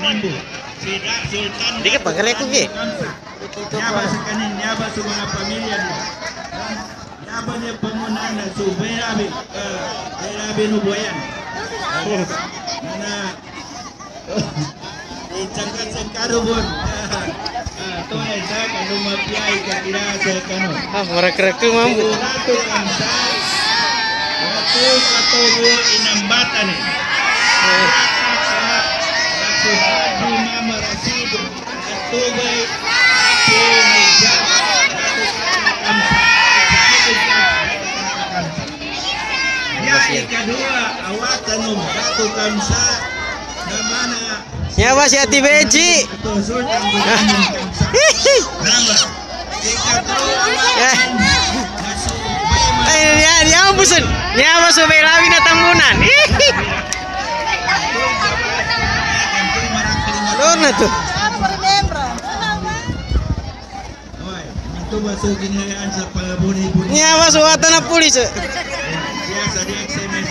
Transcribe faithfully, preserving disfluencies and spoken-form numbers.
Penimbu. Sida Sultan. Di ka pagkali ko gi. Nyaba sekanin nyaba su mga pamilya niya. Nyaba niya pamunan na su Berabi. Berabi Nuboyan. Mana dicangkat sa karubon. To ay sa kanumapiyay ka kira sa kanon. Ah, marak-rak tu mampu. Ratu Kamsa. Ratu Katobo inambatan ni. Ratu Haji Mama Rasidu. Katubay. Pumija. Ratu Kamsa. Ya ikadua awatan ng Ratu Kamsa. Na mana Nyawa si Ati Beji. atau Sultan Bukanin Kamsa. Nama. Ikadua awatan Nasu Bayman. Ay, yan, yan busun. Nyawa so belawi na tambunan. Lor na to. Itu masuk ginayaan sa palabuni-buni. Nyawa so ata na pulis. Biasa di X M S